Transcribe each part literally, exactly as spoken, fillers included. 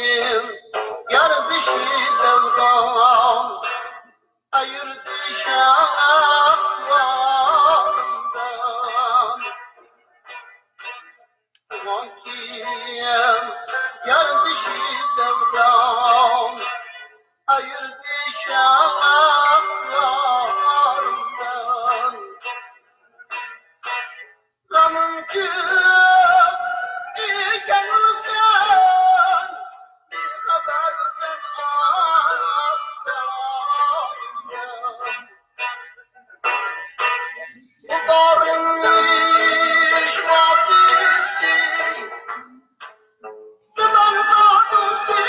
گردش دوران ayırdı şahsvarından Vakiyem gerdişi devran ayırdı şahsvarından Ramın gül iken sen bir haber sen Udarılmış vakisi Dıdan kadısı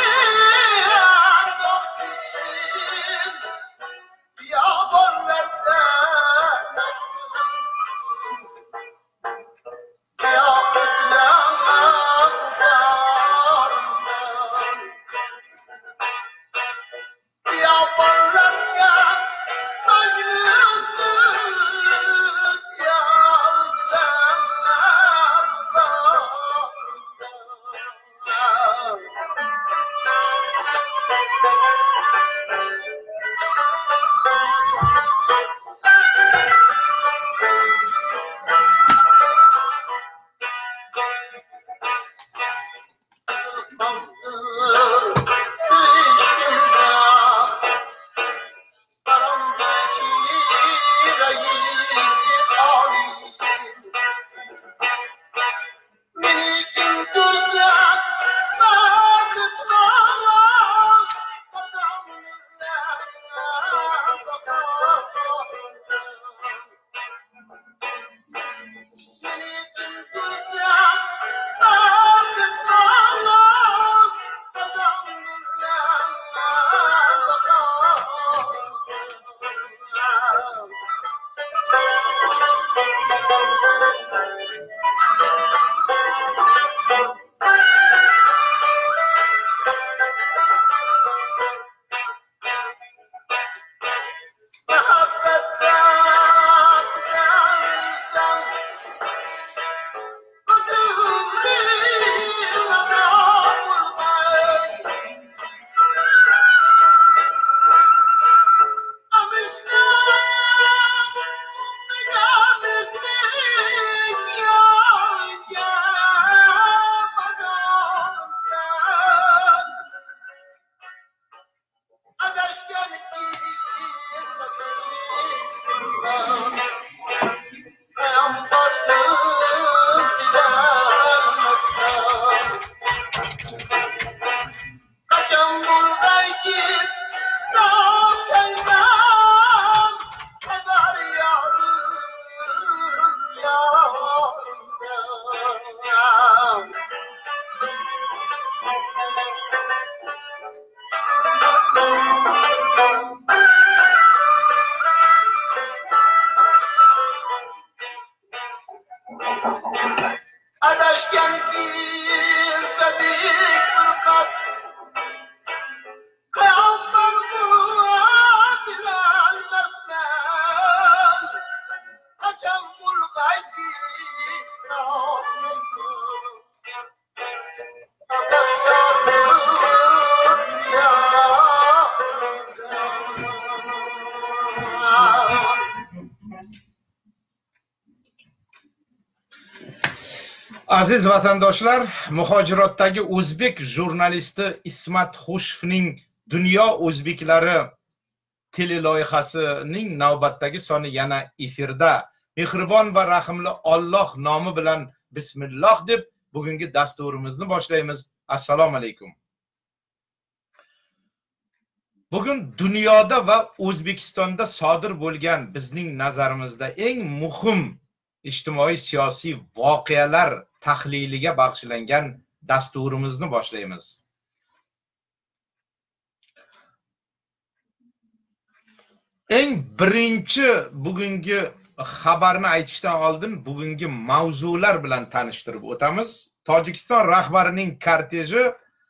Vaktim Yaparlarsa Yapıslama Udarından Yaparlarsa Adaşken bir sedik fırkat Kıyamdan kuabilen mesmen Kaçan bulgaydi rahmetim Aziz vatandoshlar, muhojirotdagi o'zbek jurnalisti Ismat Xushevning Dunyo o'zbeklari teleloyihasining navbatdagi soni yana efirda. Mehribon va rahimli Alloh nomi bilan bismillah deb bugungi dasturimizni boshlaymiz. Assalomu alaykum. Bugun dunyoda va O'zbekistonda sodir bo'lgan bizning nazarimizda eng muhim ijtimoiy siyosiy voqealar tahliliga bag'ishlangan dasturimizni boshlaymiz. Eng birinchi bugungi xabarni aytishdan oldin bugungi mavzular bilan tanishtirib o'tamiz. Tojikiston rahbarining korteji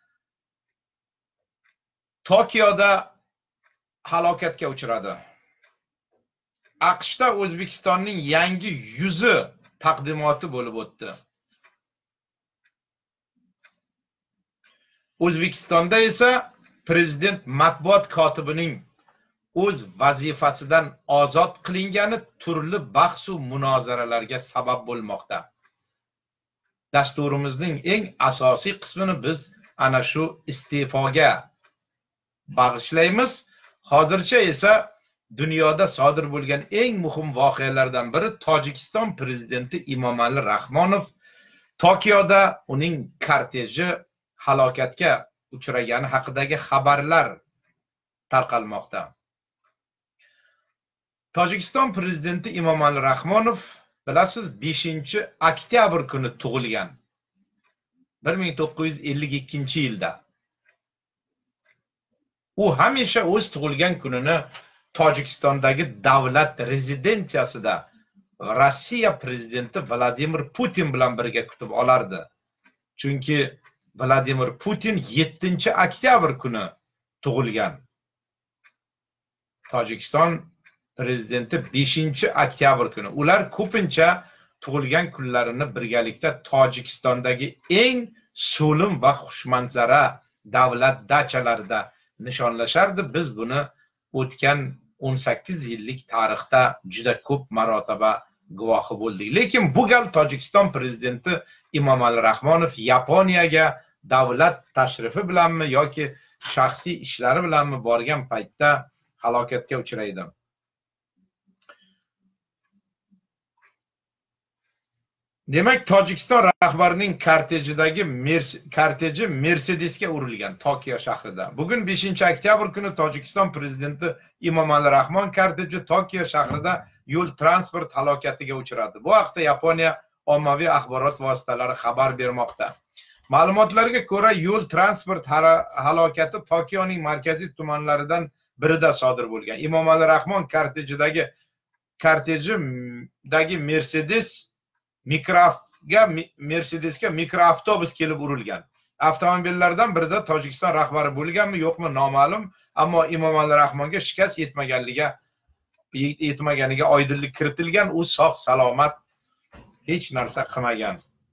Tokioda halokatga uchradi. AQShda O'zbekistonning yangi yuzi taqdimoti bo'lib o'tdi. O'zbekistonda esa prezident matbuot kotibining o'z vazifasidan ozod qilingani turli bahs va munozaralarga sabab bo'lmoqda. Dasturimizning eng asosiy qismini biz ana shu iste'foga bag'ishlaymiz. Hozircha esa dunyoda sodir bo'lgan eng muhim voqealardan biri Tojikiston prezidenti Emomali Rahmonov Tokioda uning korteji halokatga uchragani haqidagi xabarlar tarqalmoqda. Tojikiston prezidenti Emomali Rahmonov, bilasiz, beshinchi oktyabr kuni tug'ilgan. bir ming to'qqiz yuz ellik ikkinchi yilda. U hamisha o'z tug'ilgan kunini Tojikistondagi davlat rezidensiyasida Rossiya prezidenti Vladimir Putin bilan birga kutib olardi. Chunki Vladimir Putin yettinchi oktyabr kuni tug'ilgan. Tojikiston prezidenti beshinchi oktyabr kuni. Ular ko'pincha tug'ilgan kunlarini birgalikda Tojikistondagi eng so'lim va xushmanzara davlat dachalarida nishonlashardi. Biz buni o'tgan o'n sakkiz yillik tarixda juda ko'p marotaba guvohi bo'ldik. Lekin bu gal Tojikiston prezidenti Emomali Rahmonov Yaponiyaga davlat tashrifi bilanmi yoki shaxsiy ishlari bilanmi borgan paytda halokatga uchraydi. Demak, Tojikiston rahbarining kortejidagi korteji Mercedesga urilgan Tokio shahrida. Bugun beshinchi oktyabr kuni Tojikiston prezidenti Emomali Rahmon korteji Tokio shahrida yo'l transport halokatiga uchradi. Bu haqda Yaponiya ommaviy axborot vositalari xabar bermoqda. Ma'lumotlarga ko'ra, yo'l transport halokati Tokioning markaziy tumanlaridan birida sodir bo'lgan. Emomali Rahmon kortejidagi kortejidagi Mercedes Mikroga Mercedesga mikroavtobus kelib urilgan. Avtomobillardan birida Tojikiston rahbari bo'lganmi, yo'qmi noma'lum, ammo Emomali Rahmonga shikast yetmaganligiga yetmaganiga oydinlik kiritilgan. U sog' salomat hech narsa qilmagan.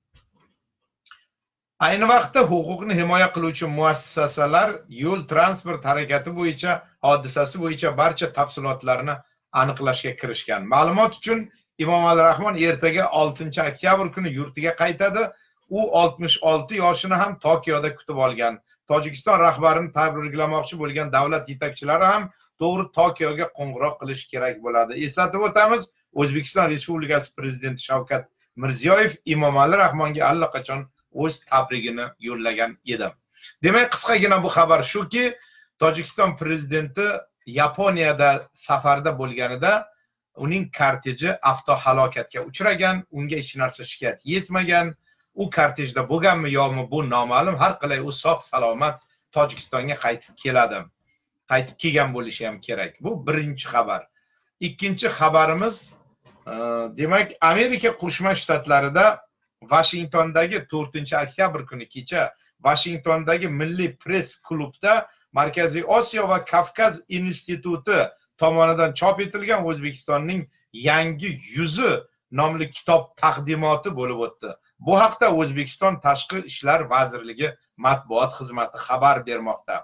Ayni vaqtda huquqni himoya qiluvchi muassasalar yo'l transport harakati bo'yicha hodisasi bo'yicha barcha tafsilotlarni aniqlashga kirishgan. Ma'lumot uchun, Emomali Rahmon ertaga oltinchi oktyabr kuni yurtiga qaytadi. U oltmish olti yoshini ham Tokioda kutib olgan. Tojikiston rahbarini tabriklamoqchi bo'lgan davlat yetakchilari ham to'g'ri Tokioga qo'ng'iroq qilish kerak bo'ladi. Eslatib o'tamiz, O'zbekiston Respublikasi prezidenti Shavkat Mirziyoyev Emomali Rahmonga allaqachon o'z tabrigini yo'llagan edi. Demak, qisqagina bu xabar shuki, Tojikiston prezidenti Yaponiyada safarda bo'lganida uning korteji avtohalokatga uchragan, unga hech narsa shikast yetmagan. U kortejda bo'lganmi yo'qmi bu noma'lum. Har qalay u sog' salomat Tojikistonga qaytib keladi. Qaytib kelgan bo'lishi ham kerak. Bu birinchi xabar. Ikkinchi xabarimiz, demak, Amerika Qo'shma Shtatlarida Vashingtondagi to'rtinchi oktyabr kuni kecha Vashingtondagi Milliy press klubda Markaziy Osiyo va Kavkaz instituti tomonidan chop etilgan O'zbekistonning yangi yuzi nomli kitob taqdimoti bo'lib o'tdi. Bu haqda O'zbekiston Tashqi ishlar vazirligi matbuot xizmati xabar bermoqda.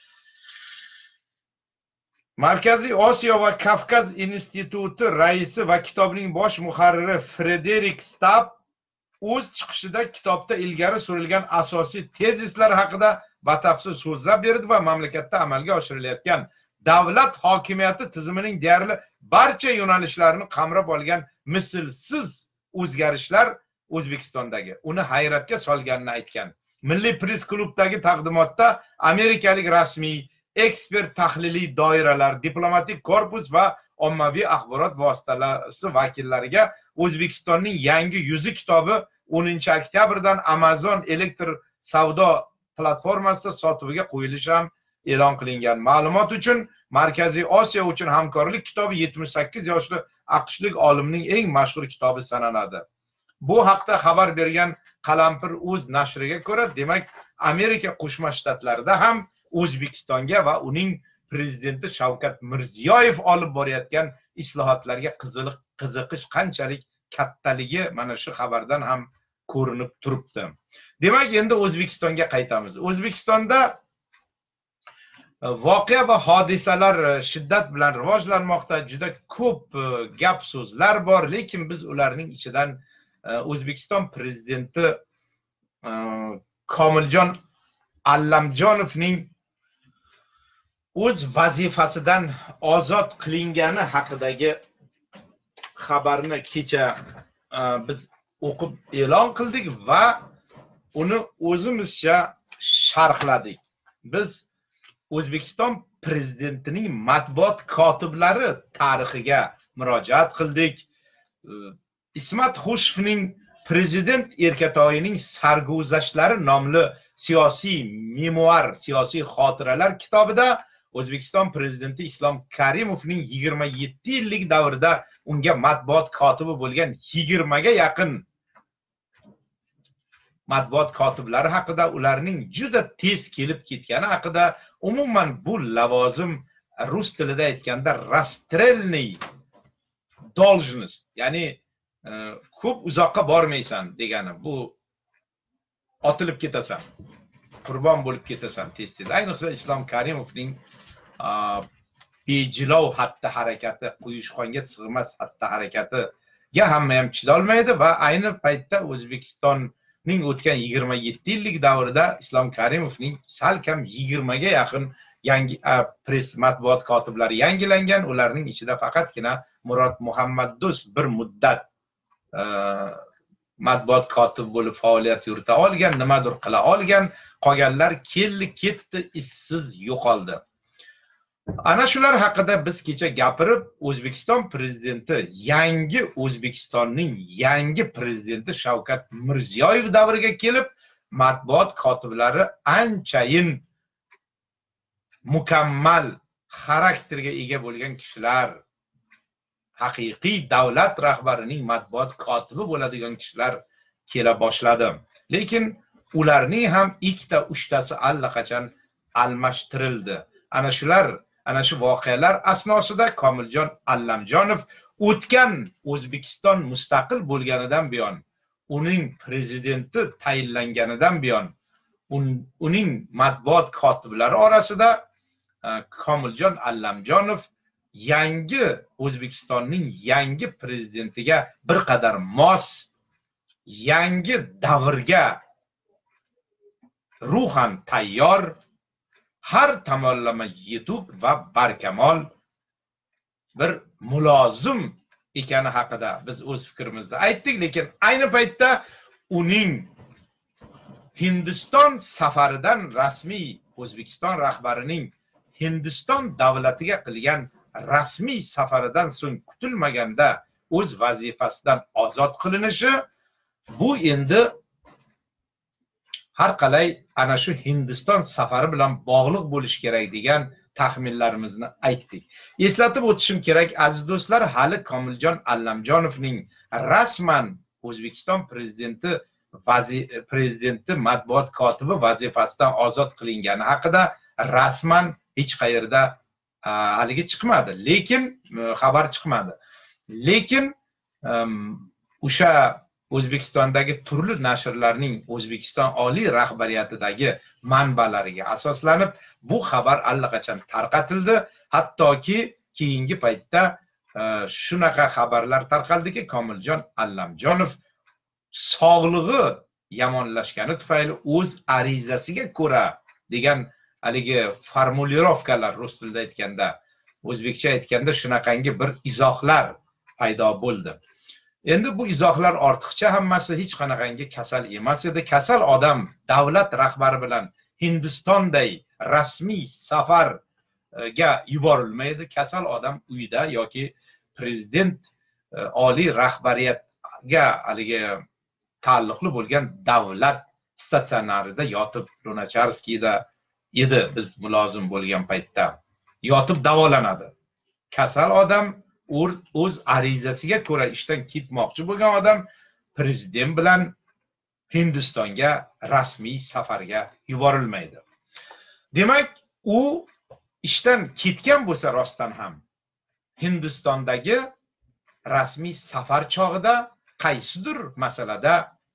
Markaziy Osiyo va Kavkaz instituti raisi va kitobning bosh muharriri Frederik Stab o'z chiqishida kitobda ilgari surilgan asosiy tezislar haqida batafsil so'zlab berdi va mamlakatda amalga oshirilayotgan davlat hokimiyati tizimining deyarli barcha yo'nalishlarini qamrab olgan mislsiz o'zgarishlar O'zbekistondagi uni hayratga solganini aytgan. Milliy press klubdagi taqdimotda amerikalik rasmiy, ekspert, tahliliy doiralar, diplomatik korpus va ommaviy axborot vositalari vakillariga O'zbekistonning yangi yuzi kitobi o'ninchi oktyabrdan Amazon elektr savdo platformasida sotuvga qo'yilishi ham e'lon qilingan. Ma'lumot uchun, Markaziy Osiyo uchun hamkorlik kitobi yetmish sakkiz yoshli aqshlik olimning eng mashhur kitobi sanaladi. Bu haqda xabar bergan Qalampir o'z nashriga ko'ra, demak, Amerika Qo'shma Shtatlarida ham O'zbekistonga va uning prezidenti Shavkat Mirziyoyev olib borayotgan islohotlarga qiziqish qanchalik kattaligi mana shu xabardan ham ko'rinib turibdi. Demak, endi O'zbekistonga qaytamiz. O'zbekistonda voqea va hodisalar shiddat bilan rivojlanmoqda. Juda ko'p gap so'zlar bor, lekin biz ularning ichidan O'zbekiston prezidenti Komiljon Allamjonovning o'z vazifasidan ozod qilingani haqidagi xabarni kecha biz o'qib e'lon qildik va uni o'zimizcha sharhladik. Biz O'zbekiston prezidentining matbuot kotiblari tarixiga murojaat qildik. Ismat Xushevning Prezident Erkatoyining sarguzashtlari nomli siyosiy memuar, siyosiy xotiralar kitobida O'zbekiston prezidenti Islom Karimovning yigirma yetti yillik davrida unga matbuot kotibi bo'lgan yigirma ga yaqin matbuot kotiblari haqida, ularning juda tez kelib ketgani haqida, umuman bu lavozim rus tilida aytganda rastrelniy должность, ya'ni ko'p uzoqqa bormaysan degani, bu otilib ketasan, qurbon bo'lib ketasan tez-tez. Ayniqsa Islom Karimovning bejilov xatti harakati, quyushqonga sig'mas xatti harakatiga hamma ham chidolmaydi va ayni paytda O'zbekistonning o'tgan yigirma yetti yillik davrida Islom Karimovning salkam yigirma ga yaqin yangi press matbuot kotiblari yangilangan. Ularning ichida faqatgina Murod Muhammaddo'st bir muddat matbuot kotibi bo'lib faoliyat yurita olgan, nimadir qila olgan, qolganlar keldi ketdi, izsiz yo'qoldi. Ana shular haqida biz kecha gapirib, O'zbekiston prezidenti, yangi O'zbekistonning yangi prezidenti Shavkat Mirziyoyev davriga kelib, matbuot kotiblari anchayin mukammal xarakterga ega bo'lgan kishilar, haqiqiy davlat rahbarining matbuot kotibi bo'ladigan kishilar kela boshladi. Lekin ularning ham ikkita uchtasi allaqachon almashtirildi. Ana shular, ana shu voqealar asnosida Komiljon Allamjonov o'tgan O'zbekiston mustaqil bo'lganidan buyon, uning prezidenti tayinlanganidan buyon, uning matbuot kotiblari orasida Komiljon Allamjonov yangi O'zbekistonning yangi prezidentiga bir qadar mos, yangi davrga ruhan tayyor, har tomonlama yetuk va barkamol bir mulozim ekani haqida biz o'z fikrimizni aytdik. Lekin ayni paytda uning Hindiston safaridan, rasmiy O'zbekiston rahbarining Hindiston davlatiga qilgan rasmiy safaridan so'ng kutilmaganda o'z vazifasidan ozod qilinishi, bu endi har qalay ana shu Hindiston safari bilan bog'liq bo'lishi kerak degan taxminlarimizni aytdik. Eslatib o'tishim kerak, aziz do'stlar, hali Komiljon Allamjonovning rasman O'zbekiston prezidenti prezidenti matbuot kotibi vazifasidan ozod qilingani haqida rasman hech qayerda haligi chiqmadi, lekin xabar chiqmadi. Lekin o'sha O'zbekistondagi turli nashrlarning O'zbekiston oliy rahbariyatidagi manbalariga asoslanib bu xabar allaqachon tarqatildi. Hattoki keyingi paytda shunaqa xabarlar tarqaldiki, Komiljon Allamjonov sog'lig'i yomonlashgani tufayli o'z arizasiga ko'ra degan haligi formulirovkalar, rus tilida aytganda, o'zbekcha aytganda shunaqangi bir izohlar paydo bo'ldi. Endi bu izohlar ortiqcha, hammasi hech qanaqangi kasal emas edi. Kasal odam davlat rahbari bilan Hindistonday rasmiy safarga yuborilmaydi. Kasal odam uyda yoki prezident oliy rahbariyatga haligi taalluqli bo'lgan davlat statsionarida yotib, Lunacharskiyda edi biz mulozim bo'lgan paytda, yotib davolanadi. Kasal odam o'z arizasiga ko'ra ishdan ketmoqchi bo'lgan odam prezident bilan Hindistonga rasmiy safarga yuborilmaydi. Demak, u ishdan ketgan bo'lsa rostdan ham Hindistondagi rasmiy safar chog'ida qaysidir masalada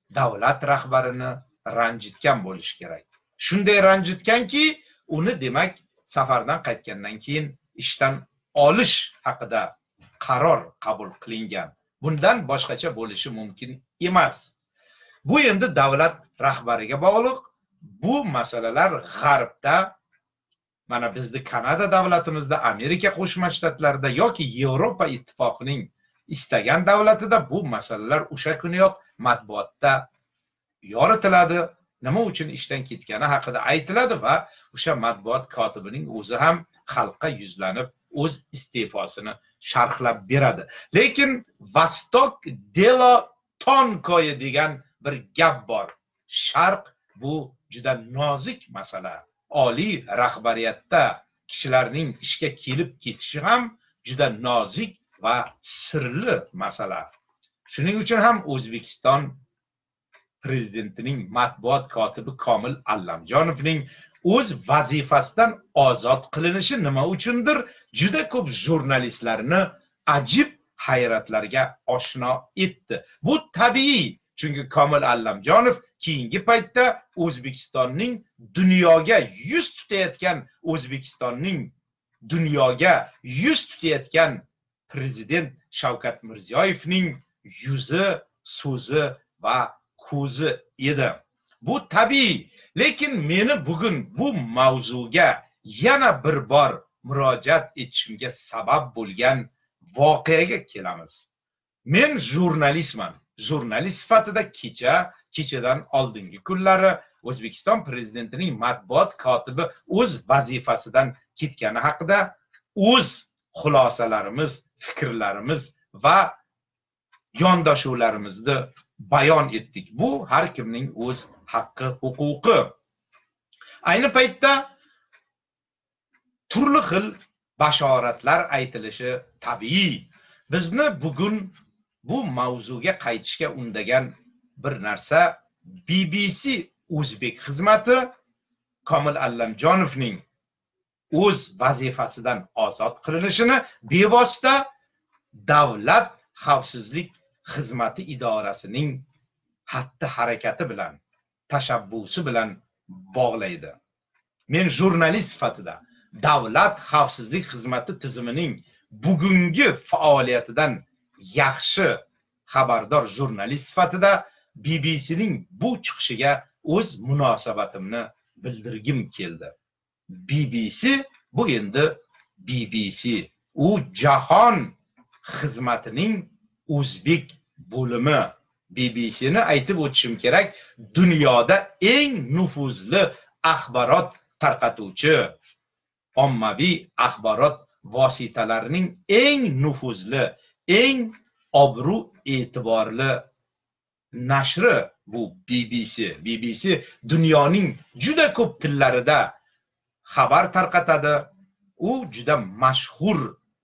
davlat rahbarini ranjitgan bo'lishi kerak. Shunday ranjitganki, uni demak safardan qaytgandan keyin ishdan olish haqida qaror qabul qilingan. Bundan boshqacha bo'lishi mumkin emas. Bu endi davlat rahbariga bog'liq. Bu masalalar g'arbda, mana bizning Kanada davlatimizda, Amerika Qo'shma Shtatlarida yoki Yevropa ittifoqining istagan davlatida bu masalalar o'sha kuniyoq matbuotda yoritiladi. Nima uchun ishdan ketgani haqida aytiladi va o'sha matbuot kotibining o'zi ham xalqqa yuzlanib o'z iste'fosini sharhlab beradi. Lekin Vostok delo tonkoye degan bir gap bor. Sharq bu juda nozik masala. Oliy rahbariyatda kishilarning ishga kelib ketishi ham juda nozik va sirli masala. Shuning uchun ham O'zbekiston prezidentining matbuot kotibi Komil Allamjonovning o'z vazifasidan ozod qilinishi nima uchundir juda ko'p jurnalistlarni ajib hayratlarga oshno etdi. Bu tabiiy, chunki Komil Allamjonov keyingi paytda O'zbekistonning dunyoga yuz tutayotgan O'zbekistonning dunyoga yuz tutayotgan prezident Shavkat Mirziyoyevning yuzi, so'zi va ko'zi edi. Bu tabiiy, lekin meni bugun bu mavzuga yana bir bor murojaat etishimga sabab bo'lgan voqeaga kelamiz. Men jurnalistman. Jurnalist sifatida kecha, kechadan oldingi kunlari O'zbekiston prezidentining matbuot kotibi o'z vazifasidan ketgani haqida o'z xulosalarimiz, fikrlarimiz va yondashuvlarimizni bayon etdik. Bu har kimning o'z haqqi, huquqi. Ayni paytda turli xil bashoratlar aytilishi tabiiy. Bizni bugun bu mavzuga qaytishga undagan bir narsa B B C O'zbek xizmati Komil Allamjonovning o'z vazifasidan ozod qilinishini bevosita davlat xavfsizlik xizmati idorasining xatti harakati bilan, tashabbusi bilan bog'laydi. Men jurnalist sifatida davlat xavfsizlik xizmati tizimining bugungi faoliyatidan yaxshi xabardor jurnalist sifatida B B C'ning bu chiqishiga o'z munosabatimni bildirgim keldi. B B C bu endi B B C, u jahon xizmatining o'zbek bo'limi. B B C'ni aytib o'tishim kerak, dunyoda eng nufuzli axborot tarqatuvchi, ommaviy axborot vositalarining eng nufuzli, eng obro' e'tiborli nashri bu B B C. B B C dunyoning juda ko'p tillarida xabar tarqatadi. U juda mashhur.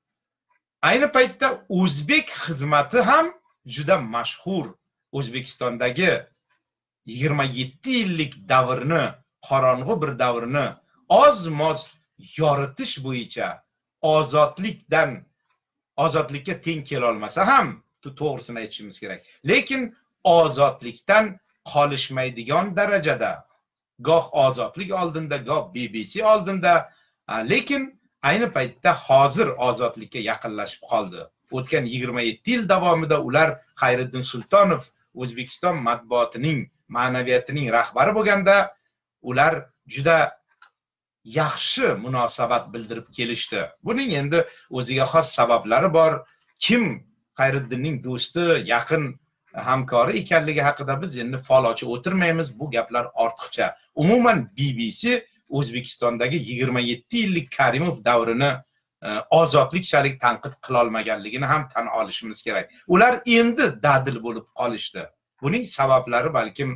Ayni paytda o'zbek xizmati ham juda mashhur. O'zbekistondagi yigirma yetti yillik davrni, qorong'u bir davrni oz-moz yoritish bo'yicha ozodlikdan ozodlikka teng kela olmasa ham, to'g'risini aytishimiz kerak. Lekin ozodlikdan qolishmaydigan darajada, goh ozodlik oldinda, goh B B C oldinda, lekin ayni paytda hozir ozodlikka yaqinlashib qoldi. O'tgan yigirma yetti yil davomida ular Xayriddin Sultonov O'zbekiston matbuotining, ma'naviyatining rahbari bo'lganda, ular juda yaxshi munosabat bildirib kelishdi. Buning endi o'ziga xos sabablari bor. Kim Xayriddinning do'sti, yaqin hamkori ekanligi haqida biz endi falochi o'tirmaymiz, bu gaplar ortiqcha. Umuman B B C O'zbekistondagi yigirma yetti yillik Karimov davrini ozodlikchalik tanqid qila olmaganligini ham tan olishimiz kerak. Ular endi dadil bo'lib qolishdi. Buning sabablari balkim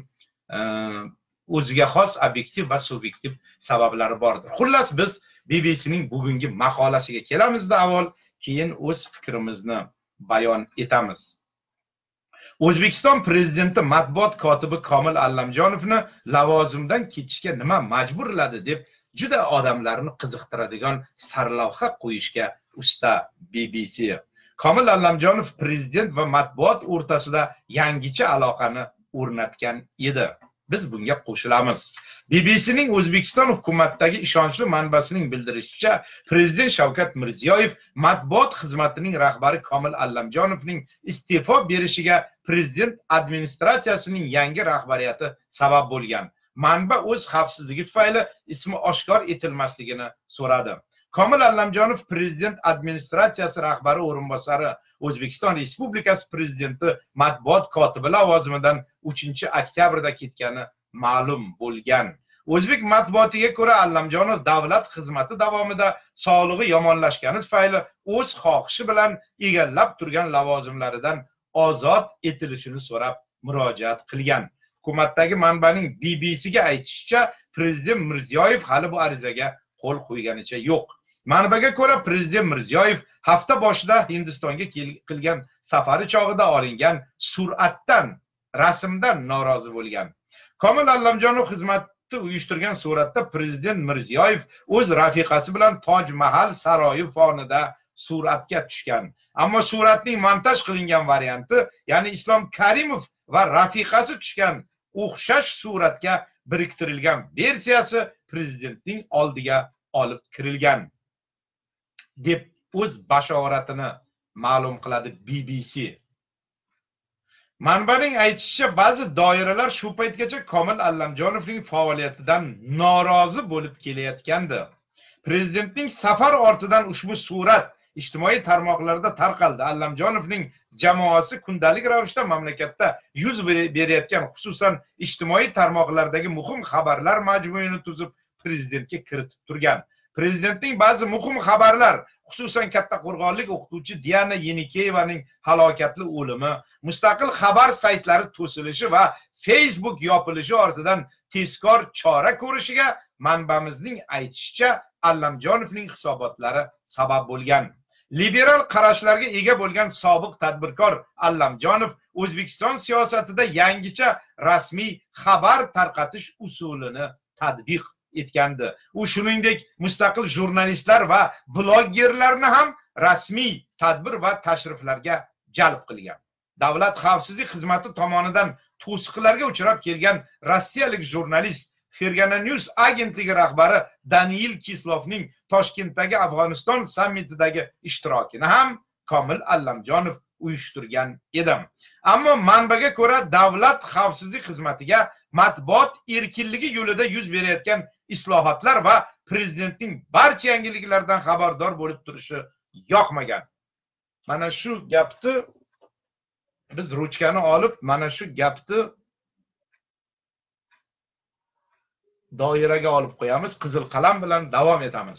o'ziga xos obyektiv va subyektiv sabablari bordir. Xullas, biz B B C'ning bugungi maqolasiga kelamizda avval, keyin o'z fikrimizni bayon etamiz. O'zbekiston prezidenti matbuot kotibi Komil Allamjonovni lavozimdan ketishga nima majburladi deb juda odamlarni qiziqtiradigan sarlavha qo'yishga usta B B C. Komil Allamjonov prezident va matbuot o'rtasida yangicha aloqani o'rnatgan edi. Biz bunga qo'shilamiz. B B C'ning O'zbekiston hukumatidagi ishonchli manbasining bildirishicha, Prezident Shavkat Mirziyoyev matbuot xizmatining rahbari Komil Allamjonovning iste'fo berishiga prezident administratsiyasining yangi rahbariyati sabab bo'lgan. Manba o'z xavfsizligi tufayli ismi oshkor etilmasligini so'radi. Komil Allamjonov prezident administratsiyasi rahbari o'rinbosari, O'zbekiston Respublikasi prezidenti matbuot kotibi lavozimidan uchinchi oktyabrda ketgani ma'lum bo'lgan. O'zbek matbuotiga ko'ra, Allamjonov davlat xizmati davomida sog'lig'i yomonlashgani tufayli o'z xohishi bilan egallab turgan lavozimlaridan ozod etilishini so'rab murojaat qilgan. Hukumatdagi manbaning B B C'ga aytishicha, prezident Mirziyoyev hali bu arizaga qo'l qo'yganicha yo'q. Manbaga ko'ra, prezident Mirziyoyev hafta boshida Hindistonga qilgan safari chog'ida olingan suratdan, rasmdan norozi bo'lgan. Komil Allamjonov xizmatni uyushtirgan suratda prezident Mirziyoyev o'z rafiqasi bilan Toj Mahal saroyi fonida suratga tushgan. Ammo suratning montaj qilingan varianti, ya'ni Islom Karimov va rafiqasi tushgan o'xshash suratga biriktirilgan versiyasi prezidentning oldiga olib kirilgan deb o'z bashoratini ma'lum qiladi B B C. Manbaning aytishicha, ba'zi doiralar shu paytgacha Komil Allamjonovning faoliyatidan norozi bo'lib kelayotgandi. Prezidentning safar ortidan ushbu surat ijtimoiy tarmoqlarda tarqaldi. Allamjonovning jamoasi kundalik ravishda mamlakatda yuz berayotgan, xususan ijtimoiy tarmoqlardagi muhim xabarlar majmuini tuzib prezidentga kiritib turgan. Prezidentning ba'zi muhim xabarlar, xususan kattaqo'rg'onlik o'qituvchi Diana Yenikeyevaning halokatli o'limi, mustaqil xabar saytlari to'silishi va Facebook yopilishi ortidan tezkor chora ko'rishiga manbamizning aytishicha Allamjonovning hisobotlari sabab bo'lgan. Liberal qarashlarga ega bo'lgan sobiq tadbirkor Allamjonov O'zbekiston siyosatida yangicha rasmiy xabar tarqatish usulini tatbiq etgandi. U shuningdek mustaqil jurnalistlar va bloggerlarni ham rasmiy tadbir va tashriflarga jalb qilgan. Davlat xavfsizlik xizmati tomonidan to'siqlarga uchrab kelgan rossiyalik jurnalist, Fergana News agentligi rahbari Daniil Kislovning Toshkentdagi Afg'oniston sammitidagi ishtirokini ham Komil Allamjonov uyushtirgan edi. Ammo manbaga ko'ra, davlat xavfsizlik xizmatiga matbuot erkinligi yo'lida yuz berayotgan islohotlar va prezidentning barcha yangiliklardan xabardor bo'lib turishi yoqmagan. Mana shu gapni biz ruchkani olib, mana shu gapni doiraga olib qo'yamiz, qizil qalam bilan davom etamiz.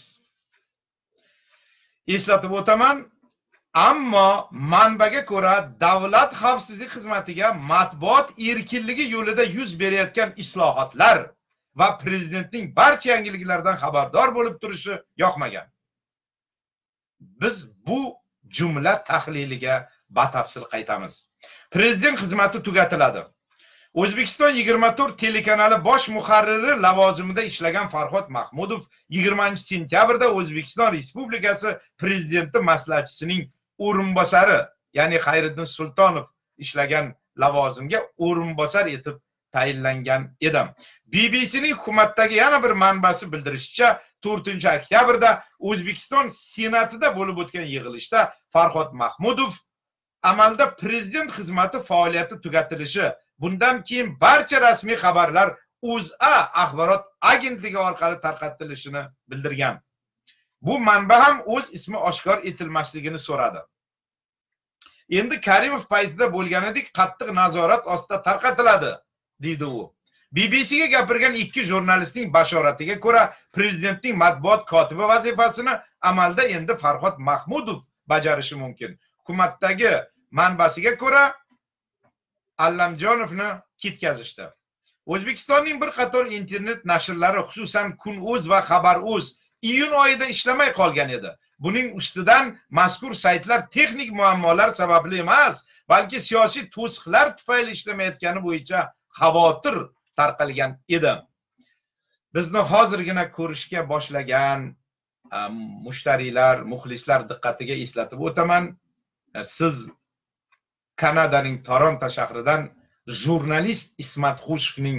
Eslatib o'taman, ammo manbaga ko'ra, davlat xavfsizlik xizmatiga matbuot erkinligi yo'lida yuz berayotgan islohotlar va prezidentning barcha yangiliklardan xabardor bo'lib turishi yoqmagan. Biz bu jumla tahliliga batafsil qaytamiz. Prezident xizmati tugatiladi. O'zbekiston yigirma to'rt telekanali bosh muharriri lavozimida ishlagan Farhod Mahmudov yigirmanchi sentyabrda O'zbekiston Respublikasi prezidenti maslahatchisining o'rinbosari, ya'ni Xayriddin Sultonov ishlagan lavozimga o'rinbosar etib tayinlangan edi. B B C'ning hukumatdagi yana bir manbasi bildirishicha, to'rtinchi oktyabrda O'zbekiston Senatida bo'lib o'tgan yig'ilishda Farhod Mahmudov amalda prezident xizmati faoliyati tugatilishi, bundan keyin barcha rasmiy xabarlar O'zA axborot agentligi orqali tarqatilishini bildirgan. Bu manba ham o'z ismi oshkor etilmasligini so'radi. Endi Karimov paytida bo'lganidek qattiq nazorat ostida tarqatiladi, deydi u. B B C'ga gapirgan ikki jurnalistning bashoratiga ko'ra, prezidentning matbuot kotibi vazifasini amalda endi Farhod Mahmudov bajarishi mumkin. Hukumatdagi manbasiga ko'ra, Allamjonovni ketkazishdi. O'zbekistonning bir qator internet nashrlari, xususan Kun.uz va Xabar.uz iyun oyida ishlamay qolgan edi. Buning ustidan mazkur saytlar texnik muammolar sababli emas, balki siyosiy to'siqlar tufayli ishlamayotgani bo'yicha xavotir tarqalgan edi. Bizni hozirgina ko'rishga boshlagan mushtariylar, muxlislar diqqatiga eslatib o'taman. Siz Kanadaning Toronto shahridan jurnalist Ismat Xushevning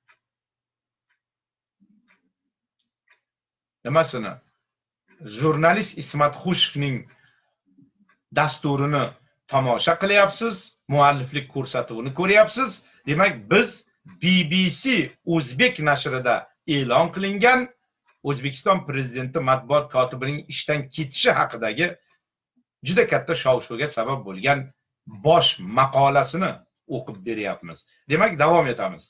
nimasini jurnalist Ismat Xushevning dasturini tomosha qilyapsiz, mualliflik ko'rsatuvini ko'ryapsiz. Demak, biz B B C O'zbek nashrida e'lon qilingan O'zbekiston prezidenti matbuot kotibining ishdan ketishi haqidagi juda katta shov-shuvga sabab bo'lgan bosh maqolasini o'qib beryapmiz. Demak, davom etamiz.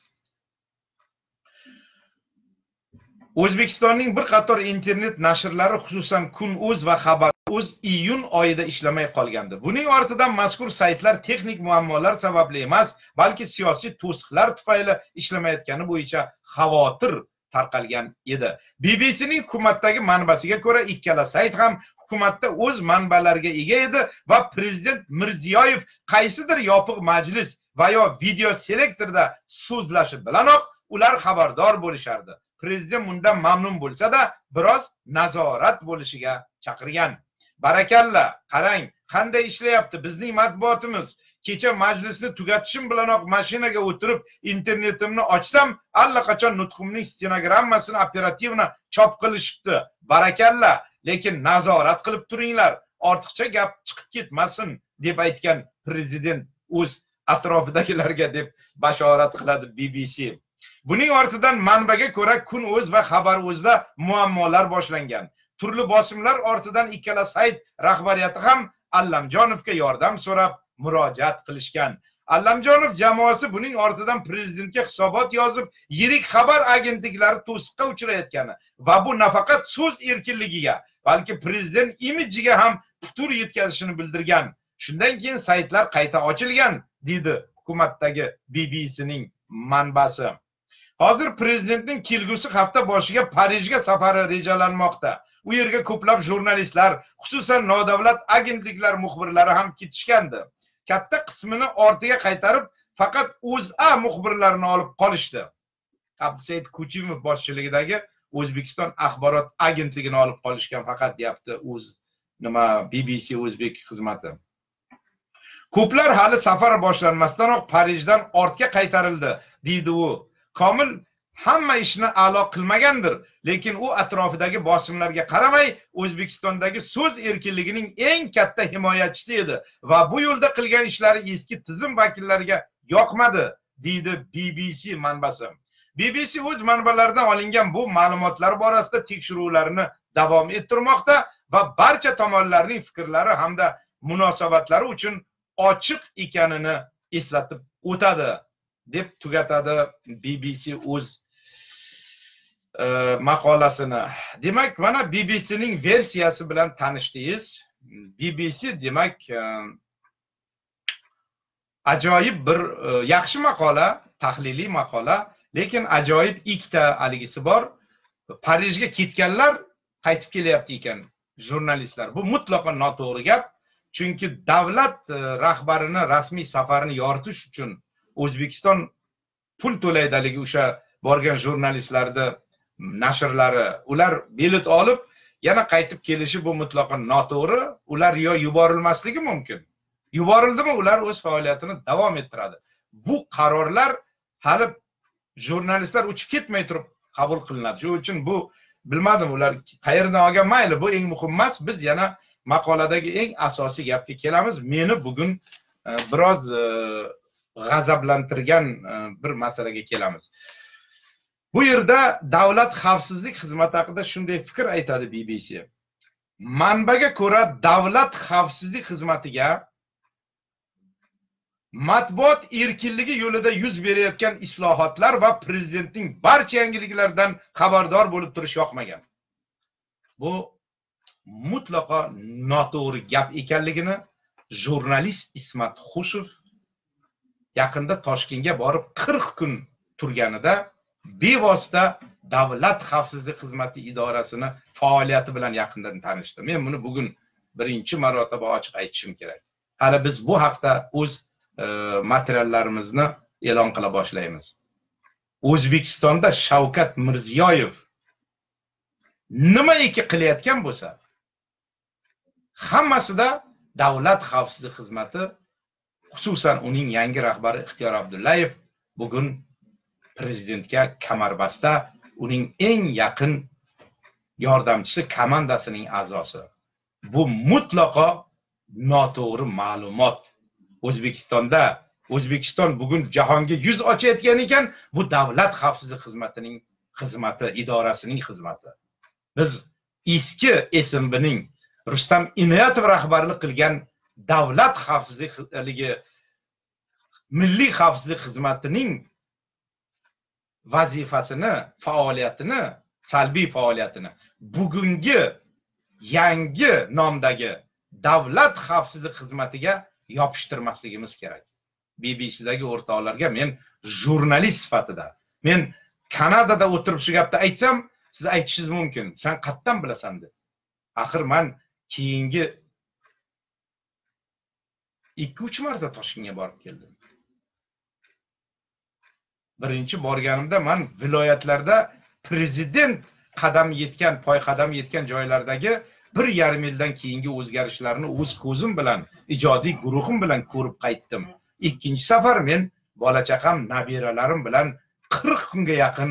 O'zbekistonning bir qator internet nashrlari, xususan Kun.uz va Xabar.uz iyun oyida ishlamay qolgandi. Buning ortidan mazkur saytlar texnik muammolar sababli emas, balki siyosiy to'siqlar tufayli ishlamayotgani bo'yicha xavotir tarqalgan edi. B B C'ning hukumatdagi manbasiga ko'ra, ikkala sayt ham hukumatda o'z manbalariga ega edi va prezident Mirziyoyev qaysidir yopiq majlis va yo video selektorda so'zlashi bilanoq ular xabardor bo'lishardi. Prezident bundan mamnun bo'lsa-da, biroz nazorat bo'lishiga chaqirgan. Barakalla, qarang, qanday ishlayapti bizning matbuotimiz. Kecha majlisni tugatishim bilanoq mashinaga o'tirib, internetimni ochsam, allaqachon nutqimning stenogrammasini operativni chop qilishibdi. Barakalla, lekin nazorat qilib turinglar, ortiqcha gap chiqib ketmasin, deb aytgan prezident o'z atrofidagilarga deb bashorat qiladi B B C. Buning ortidan manbaga ko'ra Kun.uz va Xabar.uzda muammolar boshlangan. Turli bosimlar ortidan ikkala sayt rahbariyati ham Allamjonovga yordam so'rab murojaat qilishgan. Allamjonov jamoasi buning ortidan prezidentga hisobot yozib, yirik xabar agentliklari to'siqqa uchrayotgani va bu nafaqat so'z erkinligiga, balki prezident imijiga ham putur yetkazishini bildirgan. Shundan keyin saytlar qayta ochilgan, dedi hukumatdagi B B C'ning manbasi. Hozir prezidentning kelgusi hafta boshiga Parijga safari rejalanmoqda. U yerga ko'plab jurnalistlar, xususan nodavlat agentliklar muxbirlari ham ketishgandi. Katta qismini ortiga qaytarib, faqat O'zA muxbirlarini olib qolishdi. Abdusaid Kuchimov boshchiligidagi O'zbekiston axborot agentligini olib qolishgan faqat, deyapti o'z nima B B C O'zbek xizmati. Ko'plar hali safar boshlanmasdanoq Parijdan ortga qaytarildi, deydi u. Komil hamma ishni a'lo qilmagandir, lekin u atrofidagi bosimlarga qaramay O'zbekistondagi so'z erkinligining eng katta himoyachisi edi va bu yo'lda qilgan ishlari eski tizim vakillariga yoqmadi, deydi B B C manbasi. B B C o'z manbalaridan olingan bu ma'lumotlar borasida tekshiruvlarini davom ettirmoqda va barcha tomonlarning fikrlari hamda munosabatlari uchun ochiq ekanini eslatib o'tadi, deb tugatadi B B C o'z e, maqolasini. Demak, mana B B C'ning versiyasi bilan tanishdingiz. B B C demak e, ajoyib bir e, yaxshi maqola, tahliliy maqola, lekin ajoyib ikkita aligisi bor. Parijga ketganlar qaytib kelyapti ekan, jurnalistlar. Bu mutlaqo noto'g'ri gap, chunki davlat e, rahbarini rasmiy safarini yoritish uchun O'zbekiston pul to'laydaligi o'sha borgan jurnalistlarni nashrlari, ular bilet olib yana qaytib kelishi bu mutlaqo noto'g'ri. Ular yo yuborilmasligi mumkin. Yuborildimi, ular o'z faoliyatini davom ettiradi. Bu qarorlar hali jurnalistlar uchib ketmay turib qabul qilinadi. Shuning uchun bu bilmadim ular qayerdan olgan, mayli, bu eng muhim emas. Biz yana maqoladagi eng asosiy gapga kelamiz. Meni bugun e, biroz e, g'azablantirgan bir masalaga kelamiz. Bu yerda davlat xavfsizlik xizmati haqida shunday fikr aytadi B B C. Manbaga ko'ra, davlat xavfsizlik xizmatiga matbuot erkinligi yo'lida yuz berayotgan islohotlar va prezidentning barcha yangiliklaridan xabardor bo'lib turish yoqmagan. Bu mutlaqo noto'g'ri gap ekanligini jurnalist Ismat Xushev yaqinda Toshkentga borib qirq kun turganida bevosita davlat xavfsizlik xizmati idorasini faoliyati bilan yaqindan tanishdi. Men buni bugun birinchi marotaba ochiq aytishim kerak. Hali biz bu haqda o'z e, materiallarimizni e'lon qila boshlaymiz. O'zbekistonda Shavkat Mirziyoyev nimaiki qilayotgan bo'lsa, hammasida davlat xavfsizlik xizmati xususan uning yangi rahbari Ixtiyor Abdullayev bugun prezidentga kamarbasta, uning eng yaqin yordamchisi komandasining a'zosi. Bu mutlaqo noto'g'ri ma'lumot. O'zbekistonda O'zbekiston bugun jahonga yuz ochayotgan ekan, bu davlat xavfsizlik xizmatining xizmati, idorasining xizmati. Biz eski S M Bning Rustam Inoyatov rahbarlik qilgan davlat xavfsizligi milliy xavfsizlik xizmatining vazifasini, faoliyatini, salbiy faoliyatini bugungi yangi nomdagi davlat xavfsizlik xizmatiga yopishtirmasligimiz kerak. B B C'dagi o'rtoqlarga men jurnalist sifatida, men Kanadada o'tirib shu gapni aytsam, siz aytishingiz mumkin. Sen qayerdan bilasan deb. Axir men keyingi ikki uch marta Toshkentga borib keldim. Birinchi borganimda men viloyatlarda prezident qadam yetgan, poy qadam yetgan joylardagi bir yarim yildan keyingi o'zgarishlarni o'z ko'zim bilan, ijodiy guruhim bilan ko'rib qaytdim. Ikkinchi safar men bola-chaqam, nabiralarim bilan qirq kunga yaqin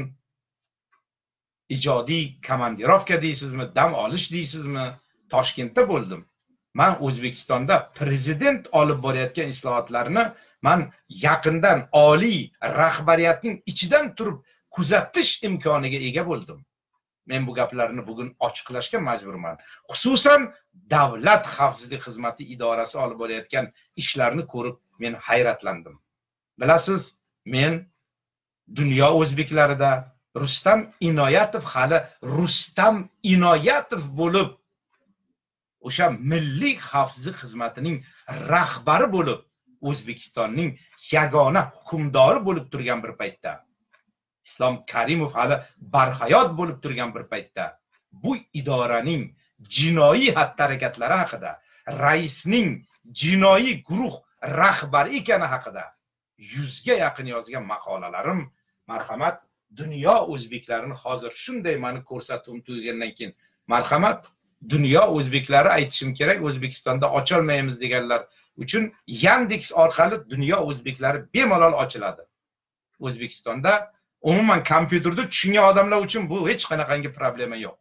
ijodiy komandirovka deysizmi, dam olish deysizmi, Toshkentda bo'ldim. Men O'zbekistonda prezident olib borayotgan islohotlarni men yaqindan oliy rahbariyatning ichidan turib kuzatish imkoniga ega bo'ldim. Men bu gaplarni bugun ochiqlashga majburman. Xususan davlat xavfsizlik xizmati idorasi olib borayotgan ishlarni ko'rib men hayratlandim. Bilasiz, men dunyo o'zbeklarida Rustam Inoyatov hali Rustam Inoyatov bo'lib, o'sha milliy xavfsizlik xizmatining rahbari bo'lib, O'zbekistonning yagona hukmdori bo'lib turgan bir paytda, Islom Karimov hali barhayot bo'lib turgan bir paytda bu idoraning jinoiy xatti-harakatlari haqida, raisning jinoiy guruh rahbari ekani haqida yuzga yaqin yozgan maqolalarim, marhamat, dunyo o'zbeklarini hozir shunday meni ko'rsatuvim tugagandan keyin, marhamat, dunyo o'zbeklari aytishim kerak, O'zbekistonda ocholmaymiz deganlar uchun Yandex orqali dunyo o'zbeklari bemalol ochiladi. O'zbekistonda umuman kompyuterda tushungan odamlar uchun bu hech qanaqangi problema yo'q.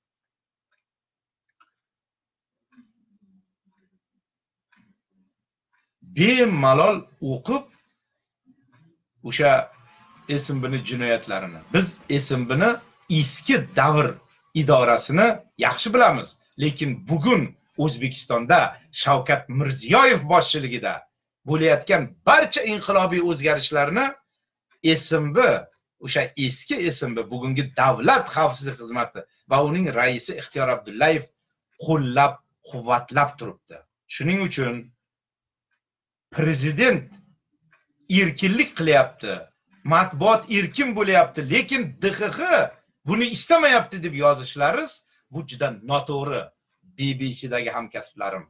Bemalol o'qib o'sha S M Bni jinoyatlarini. Biz S M Bni eski davr idorasini yaxshi bilamiz, lekin bugun O'zbekistonda Shavkat Mirziyoyev boshchiligida bo'layotgan barcha inqilobiy o'zgarishlarni S M B, o'sha eski S M B, bugungi davlat xavfsizlik xizmati va uning raisi Ixtiyor Abdullayev qo'llab, quvvatlab turibdi. Shuning uchun prezident erkinlik qilyapti, matbuot erkin bo'layapti, lekin D X X buni istamayapti deb yozishlaringiz bu juda noto'g'ri. B B C'dagi hamkasblarim,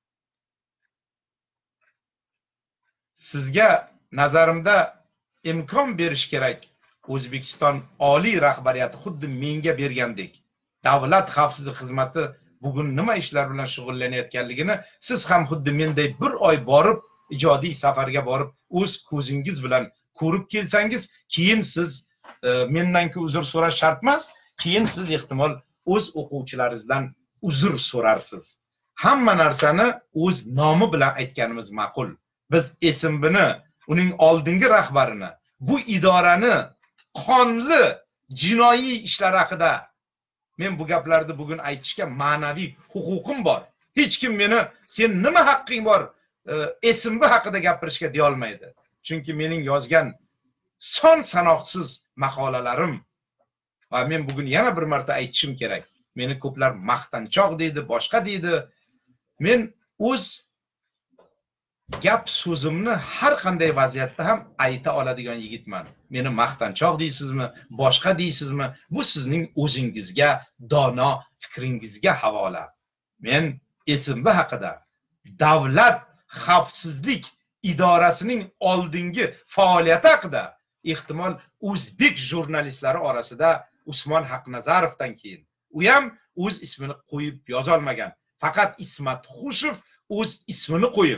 sizga nazarimda imkon berish kerak. O'zbekiston oliy rahbariyati xuddi menga bergandek davlat xavfsizlik xizmati bugun nima ishlar bilan shug'ullanayotganligini siz ham xuddi menday bir oy borib, ijodiy safarga borib, o'z ko'zingiz bilan ko'rib kelsangiz, keyin siz e, mendan-ku uzr so'rash shart emas, keyin siz ehtimol o'z o'quvchilaringizdan uzr so'rarsiz. Hamma narsani o'z nomi bilan aytganimiz ma'qul. Biz S M Bni, uning oldingi rahbarini, bu idorani qonli jinoiy ishlar haqida men bu gaplarni bugun aytishga ma'naviy huquqim bor. Hech kim meni sen nima haqqing bor e, S M B haqida gapirishga deya olmaydi. Chunki mening yozgan son sanoqsiz maqolalarim va men bugun yana bir marta aytishim kerak. Meni ko'plar maqtanchoq deydi, boshqa deydi. Men o'z gap so'zimni har qanday vaziyatda ham ayta oladigan yigitman. Meni maqtanchoq deysizmi, boshqa deysizmi, bu sizning o'zingizga, dono fikringizga havola. Men S M B haqida, davlat xavfsizlik idorasining oldingi faoliyati haqida, ehtimol o'zbek jurnalistlari orasida Usmon Haqnazarovdan keyin u ham o'z ismini qo'yib yoza olmagan. Faqat Ismat Xushev o'z ismini qo'yib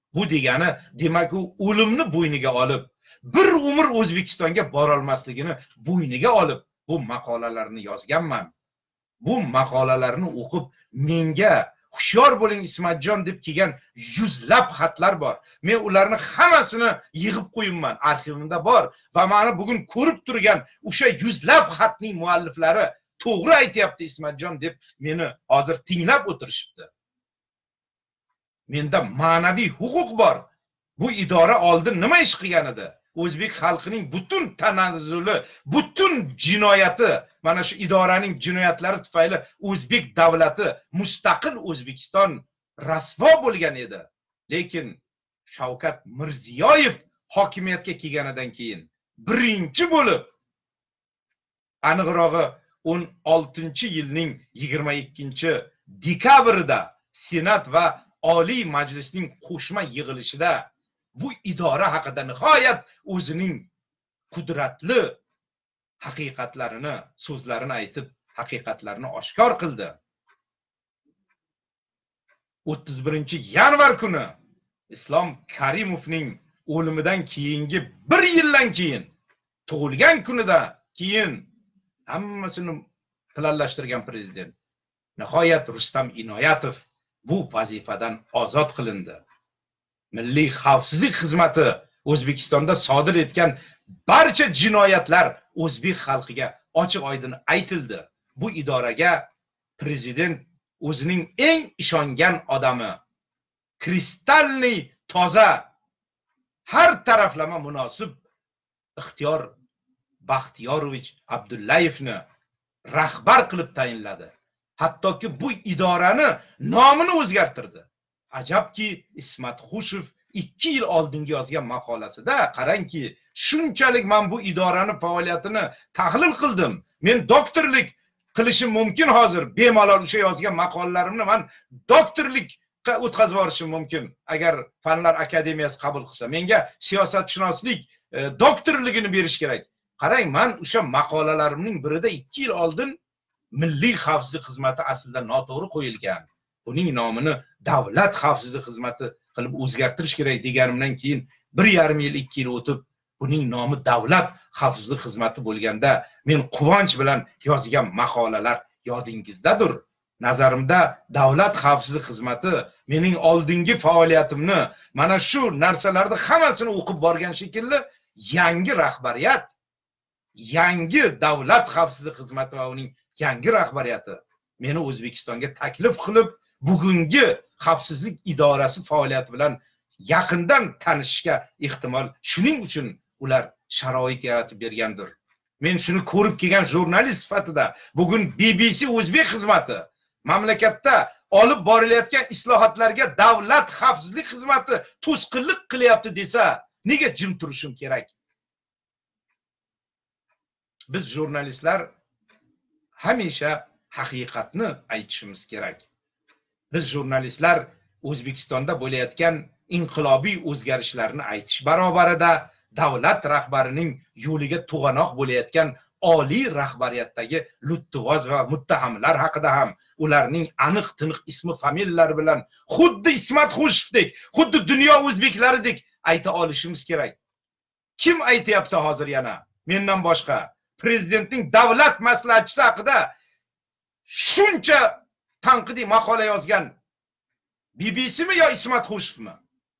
Bu degani, demak u o'limni bo'yniga olib, bir umr O'zbekistonga bora olmasligini bo'yniga olib bu maqolalarni yozganman. Bu maqolalarni o'qib menga hushyor bo'ling Ismatjon deb kelgan yuzlab xatlar bor. Men ularni hammasini yig'ib qo'yibman, arxivimda bor va mana bugun ko'rib turgan o'sha yuzlab xatning mualliflari to'g'ri aytayapti Ismatjon deb meni hozir tinglab o'tirishibdi. Menda ma'naviy huquq bor. Bu idora oldin nima ish qilgan edi? O'zbek xalqining butun tanazzuli, butun jinoyati, mana shu idoraning jinoyatlari tufayli O'zbek davlati, mustaqil O'zbekiston rasvo bo'lgan edi. Lekin Shavkat Mirziyoyev hokimiyatga kelganidan keyin birinchi bo'lib, aniqrog'i o'n oltinchi yilning yigirma ikkinchi dekabrida Senat va Oliy Majlisning qo'shma yig'ilishida bu idora haqida nihoyat o'zining qudratli haqiqatlarini, so'zlarini aytib, haqiqatlarni oshkor qildi. o'ttiz birinchi yanvar kuni Islom Karimovning o'limidan keyingi bir yildan keyin, tug'ilgan kunida keyin hammasini planlashtirgan prezident nihoyat Rustam Inoyatov bu vazifadan ozod qilindi. Milliy xavfsizlik xizmati O'zbekistonda sodir etgan barcha jinoyatlar o'zbek xalqiga ochiq-oydin aytildi. Bu idoraga prezident o'zining eng ishongan odami, kristalniy toza, har taraflama munosib Ixtiyor Baxtiyorovich Abdullayevni rahbar qilib tayinladi. Hattoki bu idorani nomini o'zgartirdi. Ajabki, Ismat Xushev ikki yil oldingi yozgan maqolasida qarangki, shunchalik men bu idorani faoliyatini tahlil qildim. Men doktorlik qilishim mumkin hozir. Bemalol o'sha yozgan maqolalarimni men doktorlikka o'tkazib yuborishim mumkin agar Fanlar akademiyasi qabul qilsa. Menga siyosatshunoslik e, doktorligini berish kerak. Qarang, men o'sha maqolalarimning birida ikki yil oldin Milliy xavfsizlik xizmati aslida noto'g'ri qo'yilgan. Buning nomini davlat xavfsizlik xizmati qilib o'zgartirish kerak deganimdan keyin bir yarim yil, ikki yil o'tib buning nomi davlat xavfsizlik xizmati bo'lganda men quvonch bilan yozgan maqolalar yodingizdadir. Nazarimda davlat xavfsizlik xizmati mening oldingi faoliyatimni mana shu narsalarni hammasini o'qib borgan shekilli yangi rahbariyat, yangi davlat xavfsizlik xizmati va uning yangi rahbariyati meni O'zbekistonga taklif qilib, bugungi xavfsizlik idorasi faoliyati bilan yaqindan tanishishga ehtimol shuning uchun ular sharoit yaratib bergandir. Men shuni ko'rib kelgan jurnalist sifatida bugun B B C O'zbek xizmati mamlakatda olib borilayotgan islohotlarga davlat xavfsizlik xizmati to'sqinlik qilyapti desa, nega jim turishim kerak? Biz jurnalistlar hamisha haqiqatni aytishimiz kerak. Biz jurnalistlar O'zbekistonda bo'layotgan inqilobiy o'zgarishlarni aytish barobarida davlat rahbarining yo'liga to'g'anoq bo'layotgan oliy rahbariyatdagi luttuvoz va muttahamlar haqida ham ularning aniq-tiniq ismi familiyalari bilan xuddi Ismat Xushevdek, xuddi dunyo o'zbeklaridek ayta olishimiz kerak. Kim aytayapti hozir yana? Mendan boshqa prezidentning davlat maslahatchisi haqida shuncha tanqidiy maqola yozgan B B C mi yo Ismat Xushevmi?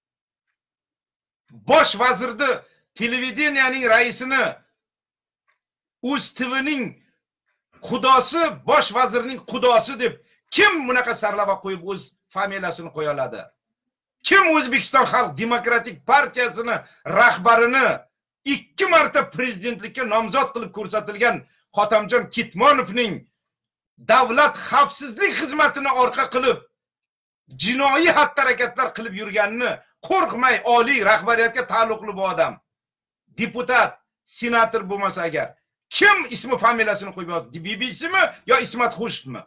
Bosh vazirni, televideniyaning raisini, O'z T V'ning xudosi, bosh vazirning xudosi deb kim bunaqa sarlava qo'yib o'z familiyasini qo'ya oladi? Kim O'zbekiston Xalq Demokratik partiyasini rahbarini ikki marta prezidentlikka nomzod qilib ko'rsatilgan Xotamjon Ketmonovning davlat xavfsizlik xizmatini orqa qilib jinoiy xatti-harakatlar qilib yurganini qo'rqmay oliy rahbariyatga taalluqli bu odam, deputat, senator bo'lmasa agar, kim ismi familiyasini qo'yib yozdi? B B C mi yo Ismat Xushevmi?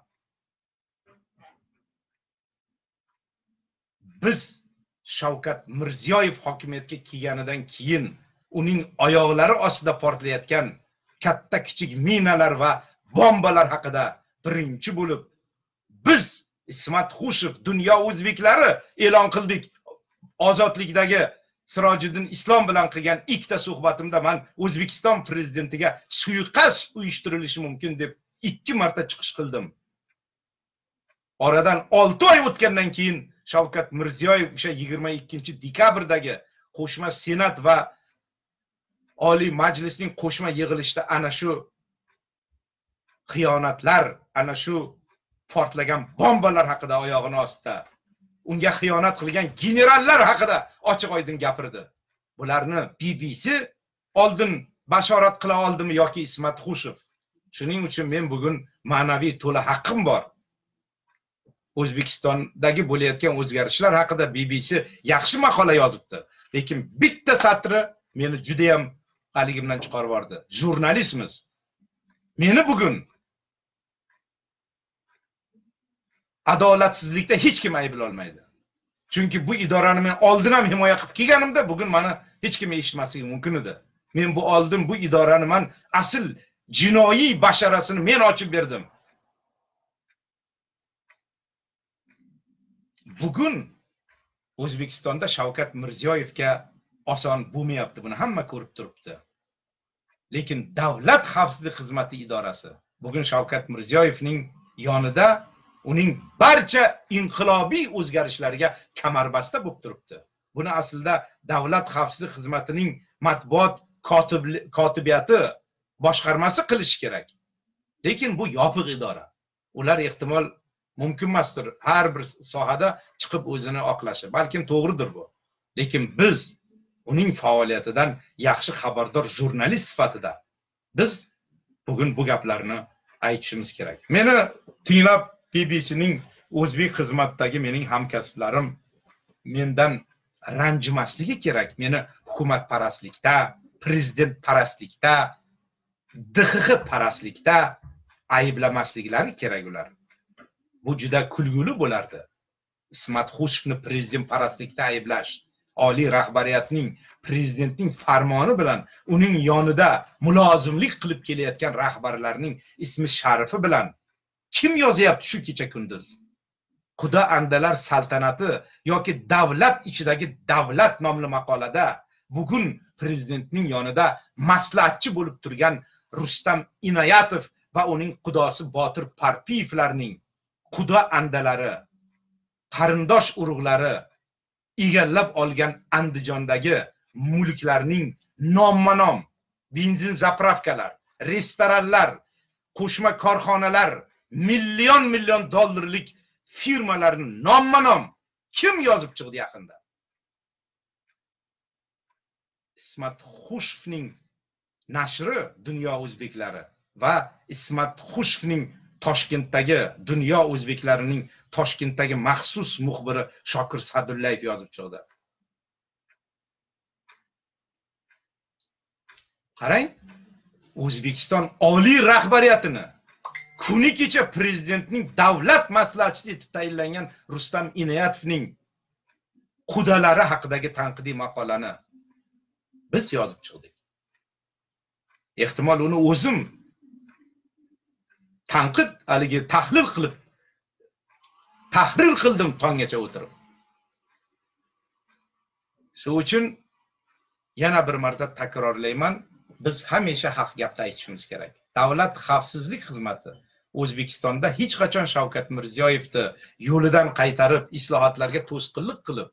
Biz Shavkat Mirziyoyev hokimiyatga kelganidan keyin uning oyoqlari ostida portlayotgan katta kichik minalar va bombalar haqida birinchi bo'lib biz Ismat Xushev dunyo o'zbeklari e'lon qildik. ozodlikdagi Sirojiddin Islom bilan qilgan ikkita suhbatimda men O'zbekiston prezidentiga suiqasd uyushtirilishi mumkin deb ikki marta chiqish qildim. Oradan olti oy o'tgandan keyin Shavkat Mirziyoyev o'sha yigirma ikkinchi dekabrdagi qo'shma Senat va Oliy Majlisning qo'shma yig'ilishida ana shu xiyonatlar, ana shu portlagan bombalar haqida oyog'ini ostida, unga xiyonat qilgan generallar haqida ochiq-oydin gapirdi. Bularni B B C oldin bashorat qila oldimi yoki Ismat Xushev? Shuning uchun men bugun ma'naviy to'la haqqim bor. O'zbekistondagi bo'layotgan o'zgarishlar haqida B B C yaxshi maqola yozibdi, lekin bitta satri meni juda ham haligimdan chiqarib yubordi. Jurnalistmiz. Meni bugun adolatsizlikda hech kim ayblay olmaydi. Chunki bu idorani men oldin ham himoya qilib kelganimda bugun meni hech kim eshitmasligi mumkin edi. Men bu oldin bu idorani men asl jinoiy basharasini men ochib berdim. Bugun O'zbekistonda Shavkat Mirziyoyevga oson bo'lmayapti, buni hamma ko'rib turibdi. Lekin Davlat xavfsizlik xizmati idorasi bugun Shavkat Mirziyoyevning yonida uning barcha inqilobiy o'zgarishlariga kamarbasta bo'lib turibdi. Buni aslida Davlat xavfsizlik xizmatining matbuot kotibiyati boshqarmasi qilishi kerak. Lekin bu yopiq idora. Ular ehtimol mumkin emasdir har bir sohada chiqib o'zini oqlashi. Balkim to'g'ridir bu. Lekin biz uning faoliyatidan yaxshi xabardor jurnalist sifatida biz bugun bu gaplarni aytishimiz kerak. Meni tinglab B B C'ning o'zbek xizmatdagi mening hamkasblarim mendan ranjimasligi kerak. Meni hukumat parastlikda, prezident parastlikda, D X X parastlikda ayblamasliklari kerak ular. Bu juda kulguli bo'lardi. Ismat Xushevni prezident parastlikda ayblash, oliy rahbariyatning prezidentning farmoni bilan uning yonida mulozimlik qilib kelayotgan rahbarlarning ismi sharifi bilan kim yozyapti shu kecha kunduz? Xudo andalar saltanati yoki davlat ichidagi davlat nomli maqolada bugun prezidentning yonida maslahatchi bo'lib turgan Rustam Inoyatov va uning qudosi Botir Parpiyevlarning xudo andalari, qarindosh urug'lari egallab olgan Andijondagi mulklarning nomma-nom benzin zapravkalar, restoranlar, qo'shma korxonalar, million million dollarlik firmalarni nomma-nom kim yozib chiqdi yaqinda? Ismat Xushevning nashri Dunyo o'zbeklari va Ismat Xushevning Toshkentdagi Dunyo o'zbeklarining Toshkentdagi maxsus muxbiri Shokir Sadullayev yozib chiqdi. Qarang, O'zbekiston oliy rahbariyatini kuni kecha prezidentning davlat maslahatchisi etib tayinlangan Rustam Inoyatovning qudalari haqidagi tanqidiy maqolani biz yozib chiqdik. Ehtimol uni o'zim tanqid haligi tahlil qilib tahrir qildim tonggacha o'tirib. Shuning uchun yana bir marta takrorlayman, biz hamisha haq gapni aytishimiz kerak. Davlat xavfsizlik xizmati O'zbekistonda hech qachon Shavkat Mirziyoyevni yo'lidan qaytarib, islohotlarga to'sqinlik qilib,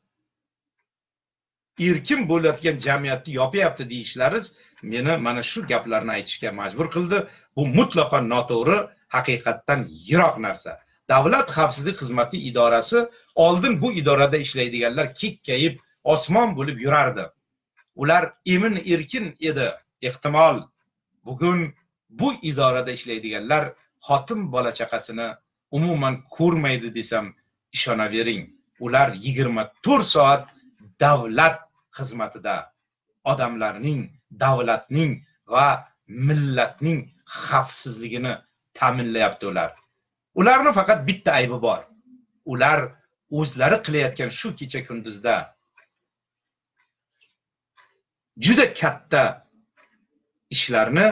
erkin bo'layotgan jamiyatni yopyapti deyishlariz meni mana shu gaplarni aytishga majbur qildi. Bu mutlaqo noto'g'ri, haqiqatdan yiroq narsa. Davlat xavfsizlik xizmati idorasi oldin bu idorada ishlaydiganlar kekkayib osmon bo'lib yurardi. Ular emin erkin edi. Ehtimol bugun bu idorada ishlaydiganlar xotin bola chaqasini umuman ko'rmaydi desam ishonavering. Ular yigirma to'rt soat davlat xizmatida odamlarning, davlatning va millatning xavfsizligini ta'minlayapti ular. Ularning faqat bitta aybi bor. Ular o'zlari qilayotgan shu kecha kunduzda juda katta ishlarni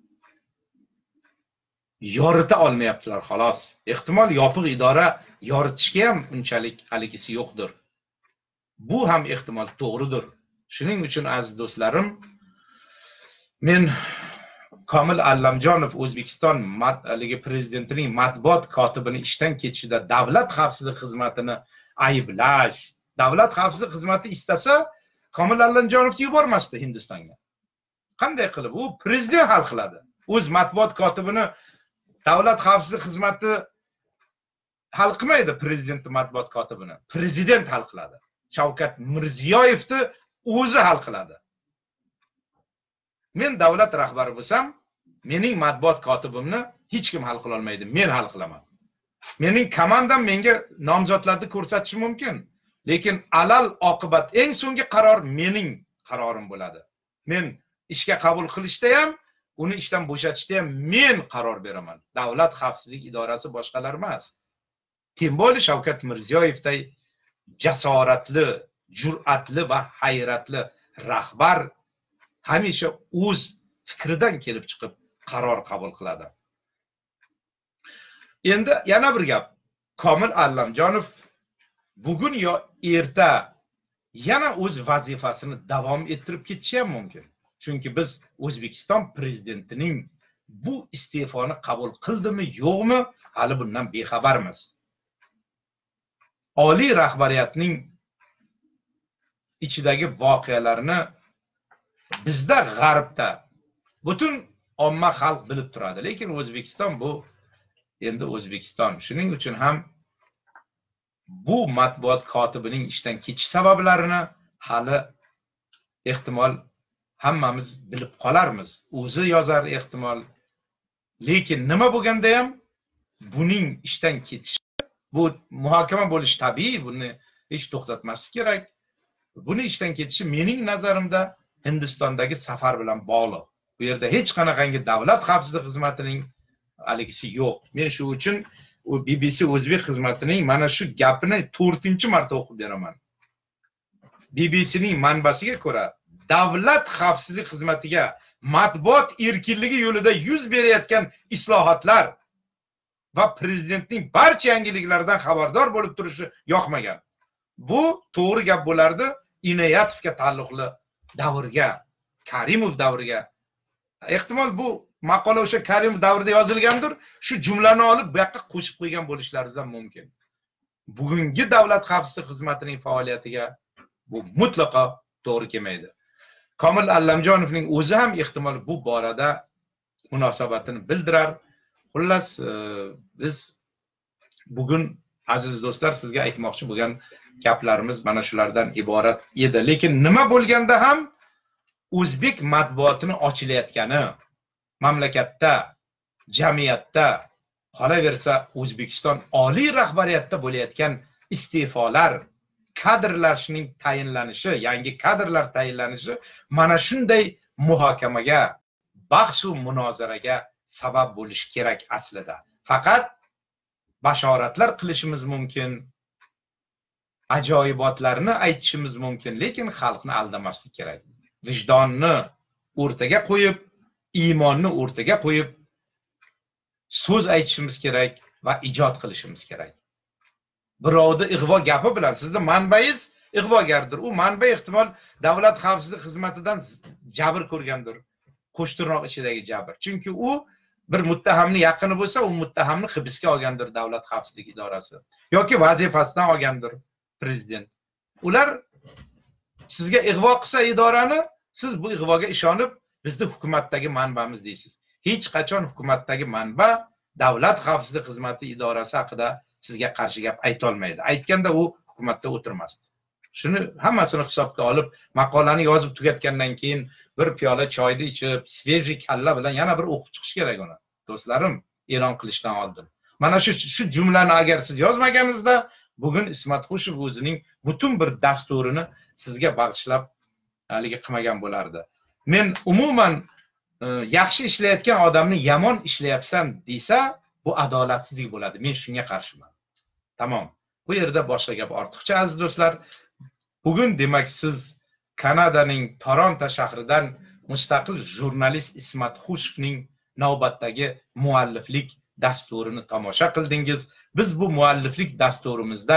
yorita olmayaptilar xolos. Ehtimol yopiq idora yoritishga ham unchalik haligisi yo'qdir. Bu ham ehtimol to'g'ridir. Shuning uchun aziz do'stlarim, men Komil Allamjonov O'zbekiston haligi prezidentining matbuot kotibini ishdan ketishida davlat xavfsizlik xizmatini ayblash, davlat xavfsizlik xizmati istasa Komil Allamjonovni yubormasdi Hindistonga. Qanday qilib? U prezident hal qiladi. O'z matbuot kotibini davlat xavfsizlik xizmati hal qilmaydi, prezidentning matbuot kotibini. Prezident hal qiladi. Shavkat Mirziyoyevni o'zi hal qiladi. Men davlat rahbari bo'lsam, mening matbuot kotibimni hech kim hal qila olmaydi, men hal qilaman. Mening komandam menga nomzodlarni ko'rsatishi mumkin, lekin alal oqibat eng so'nggi qaror mening qarorim bo'ladi. Men ishga qabul qilishda ham, uni ishdan bo'shatishda ham men qaror beraman. Davlat xavfsizlik idorasi boshqalar emas. Kim bo'li Shavkat Mirziyoyevday jasoratli, jur'atli va hayratli rahbar hamisha o'z fikridan kelib chiqib qaror qabul qiladi. Endi yana bir gap. Komil Allamjonov bugun yo erta yana o'z vazifasini davom ettirib ketishi ham mumkin. Chunki biz O'zbekiston prezidentining bu iste'foni qabul qildimi, yo'qmi, hali bundan bexabarmiz. Oliy rahbariyatning ichidagi voqealarni bizda g'arbda butun omma xalq bilib turadi, lekin O'zbekiston bu endi O'zbekiston. Shuning uchun ham bu matbuot kotibining ishdan ketish sabablarini hali ehtimol hammamiz bilib qolarmiz. O'zi yozar ehtimol. Lekin nima bo'lganda ham buning ishdan ketishi, bu muhokama bo'lishi tabiiy, buni hech to'xtatmaslik kerak. Buni ishdan ketishi mening nazarimda Hindistondagi safar bilan bog'liq. Bu yerda hech qanaqangi davlat xavfsizlik xizmatining aligisi yo'q. Men shu uchun u B B C o'zbek xizmatining mana shu gapini to'rtinchi marta o'qib beraman. B B C'ning manbasiga ko'ra, davlat xavfsizlik xizmatiga matbuot erkinligi yo'lida yuz berayotgan islohotlar va prezidentning barcha yangiliklaridan xabardor bo'lib turishi yoqmagan. Bu to'g'ri gap bo'lardi Inoyatovga taalluqli davrga, Karimov davriga. Ehtimol bu maqola o'sha Karimov davrida yozilgandir. Shu jumlani olib bu yoqqa qo'shib qo'ygan bo'lishlaringiz ham mumkin. Bugungi davlat xavfsizlik xizmatining faoliyatiga bu mutlaqo to'g'ri kelmaydi. Komil Allamjonovning o'zi ham ehtimol bu borada munosabatini bildirar. Xullas, biz bugun aziz do'stlar sizga aytmoqchi bo'lgan gaplarimiz mana shulardan iborat edi. Lekin nima bo'lganda ham o'zbek matbuotini ochilayotgani, mamlakatda, jamiyatda, qolaversa O'zbekiston oliy rahbariyatda bo'layotgan iste'folar, kadrlarning tayinlanishi, yangi kadrlar tayinlanishi mana shunday muhokamaga, bahs va munozaraga sabab bo'lishi kerak aslida. Faqat bashoratlar qilishimiz mumkin, ajoyibotlarni aytishimiz mumkin, lekin xalqni aldamaslik kerak. Vijdonni o'rtaga qo'yib, iymonni o'rtaga qo'yib so'z aytishimiz kerak va ijod qilishimiz kerak. Birovni ig'vo gapi bilan sizni manbangiz ig'vogardir. U manba ehtimol davlat xavfsizlik xizmatidan jabr ko'rgandir. Qo'shtirnoq ichidagi jabr. Chunki u bir muttahamni yaqini bo'lsa, u muttahamni hibsga olgandir davlat xavfsizlik idorasi yoki vazifasidan olgandir prezident. Ular sizga ig'vo qilsa idorani, siz bu ig'voga ishonib, bizni hukumatdagi manbamiz deysiz. Hech qachon hukumatdagi manba davlat xavfsizlik xizmati idorasi haqida sizga qarshi gap ayta olmaydi. Aytganda u hukumatda o'tirmasdi. Shuni hammasini hisobga olib, maqolani yozib tugatgandan keyin bir piyola choyni ichib, sveji kalla bilan yana bir o'qib chiqish kerak uni. Do'stlarim, e'lon qilishdan oldin. Mana shu shu jumlani agar siz yozmaganingizda, bugun Ismat Xushev o'zining butun bir dasturini sizga bag'ishlab haligi qilmagan bo'lardi. Men umuman yaxshi ishlayotgan odamni yomon ishlayapsan desa, bu adolatsizlik bo'ladi. Men shunga qarshiman. Tamom. Bu yerda boshqa gap ortiqcha aziz do'stlar. Bugun demak siz Kanadaning Toronto shahridan mustaqil jurnalist Ismat Xushevning navbatdagi mualliflik dasturini tomosha qildingiz. Biz bu mualliflik dasturimizda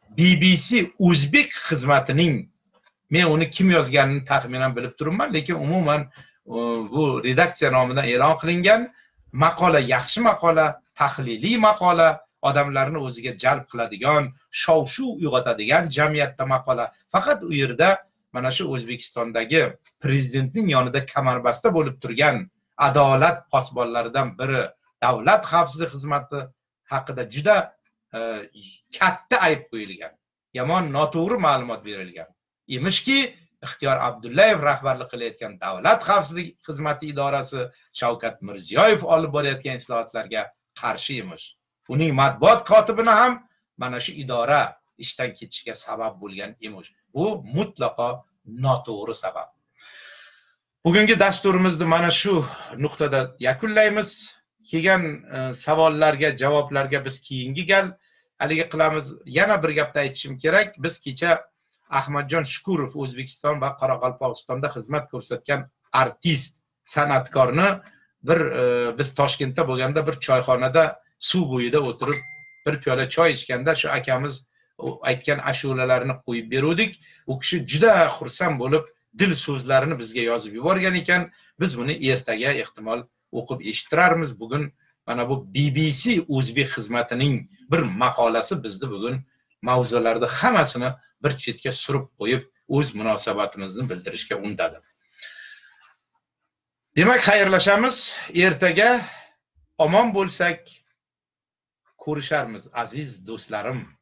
B B C o'zbek xizmatining, men uni kim yozganini taxminan bilib turibman, lekin umuman bu redaksiya nomidan e'lon qilingan maqola yaxshi maqola, tahliliy maqola, odamlarni o'ziga jalb qiladigan, shov-shuv uyg'otadigan jamiyatda maqola. Faqat u yerda mana shu O'zbekistondagi prezidentning yonida kamarbasta bo'lib turgan adolat posbonlaridan biri davlat xavfsizlik xizmati haqida juda e, katta ayb qo'yilgan, yomon noto'g'ri ma'lumot berilgan. Emishki, Ixtiyor Abdullayev rahbarlik qilayotgan davlat xavfsizlik xizmati idorasi Shavkat Mirziyoyev olib borayotgan islohotlarga qarshi emish. Uning matbuot kotibini ham mana shu idora ishdan ketishiga sabab bo'lgan emish. Bu mutlaqo noto'g'ri sabab. Bugungi dasturimizni mana shu nuqtada yakunlaymiz. Kelgan e, savollarga, javoblarga biz keyingi gal haligi qilamiz. Yana bir gapni aytishim kerak. Biz kecha Ahmadjon Shukurov, O'zbekiston va Qoraqalpog'istonda xizmat ko'rsatgan artist, san'atkorni bir e, biz Toshkentda bo'lganda bir choyxonada suv bo'yida o'tirib bir piyola choy ichganda shu akamiz aytgan ashulalarni qo'yib beruvdik. U kishi juda xursand bo'lib dil so'zlarini bizga yozib yuborgan ekan. Biz buni ertaga ehtimol o'qib eshittirarmiz. Bugun mana bu B B C o'zbek xizmatining bir maqolasi bizni bugun mavzularda hammasini bir chetga surib qo'yib, o'z munosabatimizni bildirishga undadi. Demak, xayrlashamiz. Ertaga omon bo'lsak ko'risharmiz, aziz do'stlarim.